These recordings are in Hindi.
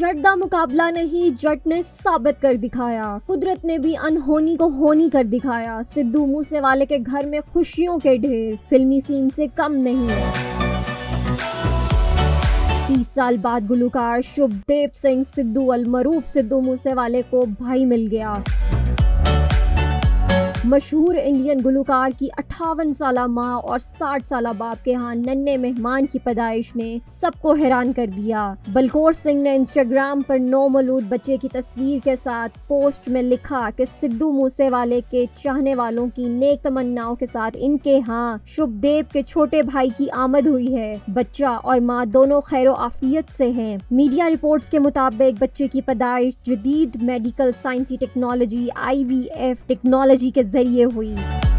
डरदा मुकाबला नहीं, जट ने साबित कर दिखाया। कुदरत ने भी अनहोनी को होनी कर दिखाया। सिद्धू मूसेवाले के घर में खुशियों के ढेर, फिल्मी सीन से कम नहीं है। 30 साल बाद गुलकार शुभदेव सिंह सिद्धू अलमरूफ सिद्धू मूसेवाले को भाई मिल गया। मशहूर इंडियन गुलकार की 58 साला माँ और 60 साला बाप के यहाँ नन्हे मेहमान की पैदाइश ने सबको हैरान कर दिया। बलकौर सिंह ने इंस्टाग्राम पर नौमौलूद बच्चे की तस्वीर के साथ पोस्ट में लिखा कि सिद्धू मूसेवाले के चाहने वालों की नेक तमन्नाओं के साथ इनके यहाँ शुभदेव के छोटे भाई की आमद हुई है। बच्चा और माँ दोनों खैरो आफियत से हैं। मीडिया रिपोर्ट्स के मुताबिक बच्चे की पैदाइश जदीद मेडिकल साइंसी टेक्नोलॉजी IVF टेक्नोलॉजी के जरिए हुई।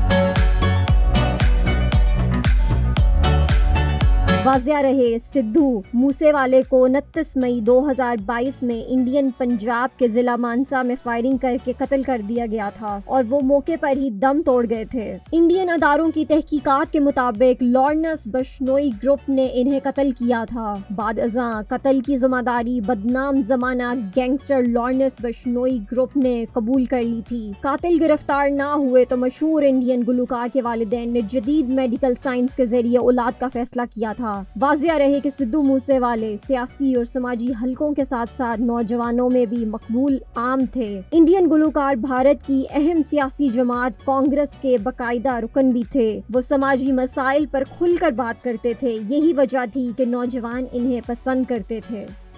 वाज़िया रहे, सिद्धू मूसेवाले को 29 मई 2022 में इंडियन पंजाब के जिला मानसा में फायरिंग करके कत्ल कर दिया गया था और वो मौके पर ही दम तोड़ गए थे। इंडियन अदारों की तहकीकात के मुताबिक लॉरेंस बिश्नोई ग्रुप ने इन्हें कत्ल किया था। बाद अज़ां कत्ल की जिम्मेदारी बदनाम जमाना गैंगस्टर लॉरेंस बिश्नोई ग्रुप ने कबूल कर ली थी। कातिल गिरफ्तार ना हुए तो मशहूर इंडियन गुलकार के वालिदैन ने जदीद मेडिकल साइंस के जरिए औलाद का फैसला किया था। वाज़िया रहे कि सिद्धू मूसेवाले सियासी और समाजी हलकों के साथ साथ नौजवानों में भी मकबूल आम थे। इंडियन गुलकार भारत की अहम सियासी जमात कांग्रेस के बाकायदा रुकन भी थे। वो समाजी मसाइल पर खुलकर बात करते थे। यही वजह थी कि नौजवान इन्हें पसंद करते थे।